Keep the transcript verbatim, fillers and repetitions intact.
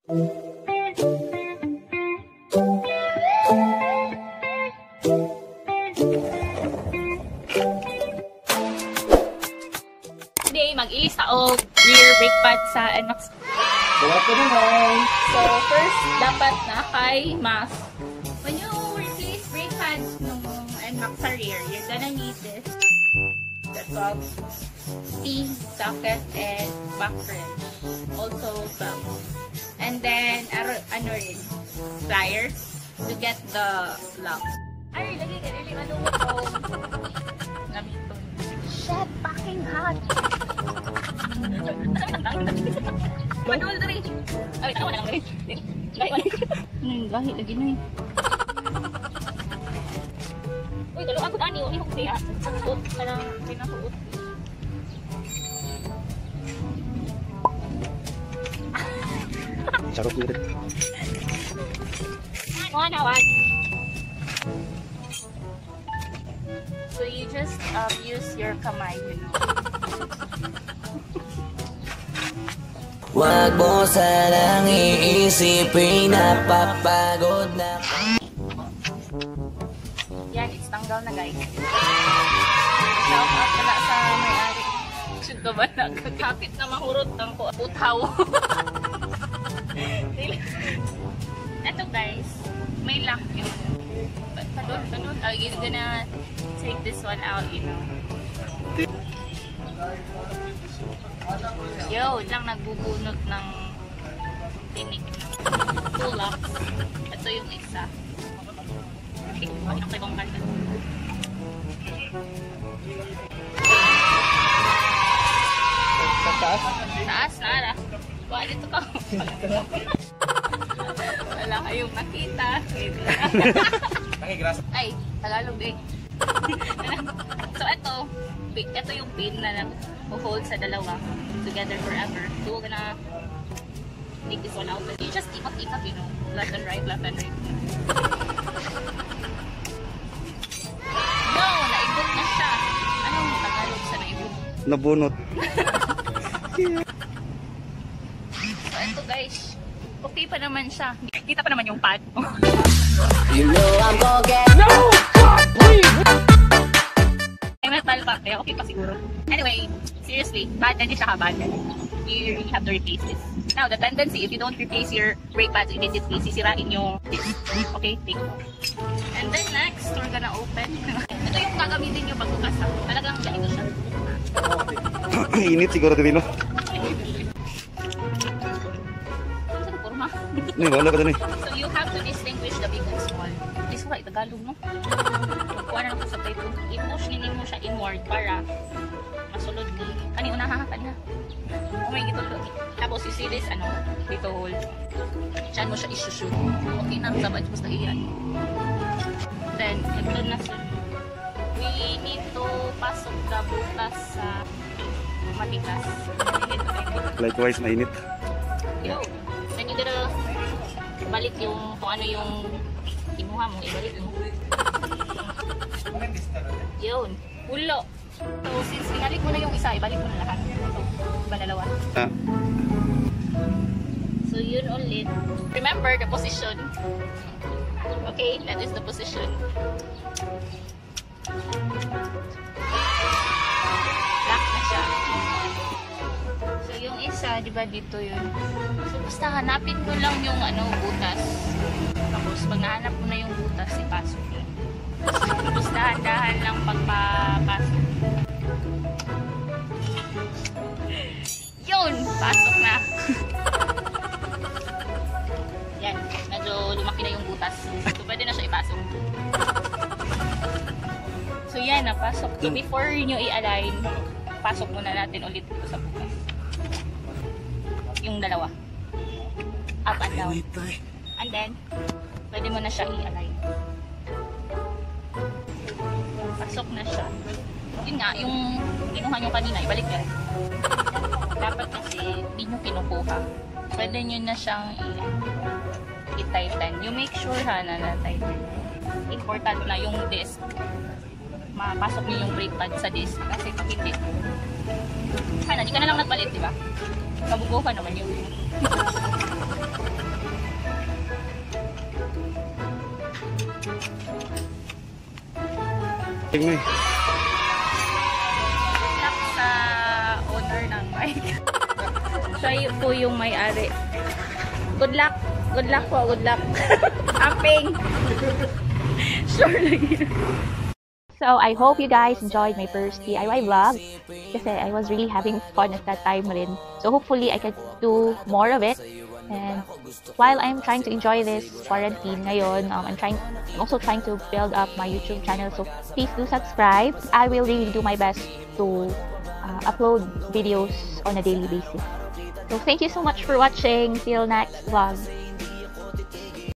Today, mag-ilis taog rear brake pad sa N MAX. Buhat ko naman! So, first, dapat na kay mask. When you replace brake pads ng N MAX sa rear, you're gonna need this. The top, T, socket, and back wrench. Also, belt. And then, ano rin, pliers to get the lock. Ay, lagi ka rin yung ano ko. Gamiton. Shit, fucking hot! Manual na rin. Ay, tanawa na lang rin. Gahi, wala. Ano yung gahi? Lagi na eh. Uy, dalo ako dani. Uy, kung kaya. Suot. Parang pinasuot. Sarap ko rin. Ano na, what? So you just um, use your kamay, you know. Wag mo sanang iisipin na papagod na. Yan, it's tanggal na guys. Shout out pala sa may-ari. Should ka ba nagkakapit na mahurot ng putaw? Ito guys, may lock yun. Padol, padol. I'm gonna take this one out, you know. Yo, lang nagbubunot ng tinik. Two locks. Ito yung isa. Okay, pakita ko yung kanta. Sa taas? Taas, Nara. Wala dito ka. Wala kayong nakita. Ay, Tagalog eh. So, ito. Ito yung pin na nag-hold sa dalawa together forever. So, we're gonna take this one out. You just ikot-ikot, you know. Left and right, left and right. No! Naibot na siya. Anong Tagalog sa naibot? Nabunot. So, ito guys. Okay pa naman siya. Kita pa naman yung pad. You know I'm gonna get No! God, please! Ay, metal pa. Kaya okay pa siguro. Anyway, seriously, bad na din siya kabad. You really have to replace this. Now, the tendency, if you don't replace your brake pads immediately, sisirain yung disc. Okay, take it. And then next, we're gonna open. Ito yung gagamitin nyo pagbukas. Talagang ganito siya. Init siguro din, no? Ni wala ka din eh. So you have to distinguish the big and small. This one, Tagalog, no? Kuha na lang sa tayo. I-push ninin mo siya inward para masulod ni... Kani, unaha, kani ha. Oh my God, tapos you see this, ano, dito hole. Diyan mo siya isushoot. Okay na, sabay, basta iyan. Then, ito na siya. We need to pasok the butas sa matigas. Likewise, mainit. Yo. Then you gotta balik yung kung ano yung kinuha mo, ibalik mo. Yun. Ulo. So, since binalik mo na yung isa, ibalik mo na lahat. Ito. Iba dalawa. Ah. So, yun ulit. Remember the position. Okay, that is the position. Lock na siya. So, yung isa, di ba dito yun? So, basta hanapin ko lang yung ano, butas. Tapos, pag nahanap mo na yung butas, ipasok yun. Tapos, dahan-dahan lang pagpapasok. Yun! Pasok na. Yan. Medyo lumaki na yung butas. So, pwede na siya ipasok. So, yan. Napasok. So, before nyo i-align, pasok muna natin ulit dito sa butas. Yung dalawa. Up and down. And then, pwede mo na siya i-align. Pasok na siya. Yun nga, yung kinuha nyo kanina, ibalik nyo. Dapat kasi, di nyo kinukuha. Pwede nyo na siyang i-tighten. You make sure ha na na-tighten. Important na yung disc. Mapasok nyo yung brake pad sa disc. Kasi pag hindi, sana, di ka na lang nagpalit, di ba? Kabugo ka naman yun. Tingnan eh. Luck sa owner ng mic. Siya y- po yung may-ari. Good luck. Good luck po. Good luck. Amping. Sure lang yun. So, I hope you guys enjoyed my first D I Y vlog. Kasi I was really having fun at that time rin. So, hopefully, I can do more of it. And while I'm trying to enjoy this quarantine ngayon, um, I'm trying, I'm also trying to build up my YouTube channel. So, please do subscribe. I will really do my best to uh, upload videos on a daily basis. So, thank you so much for watching. Till next vlog.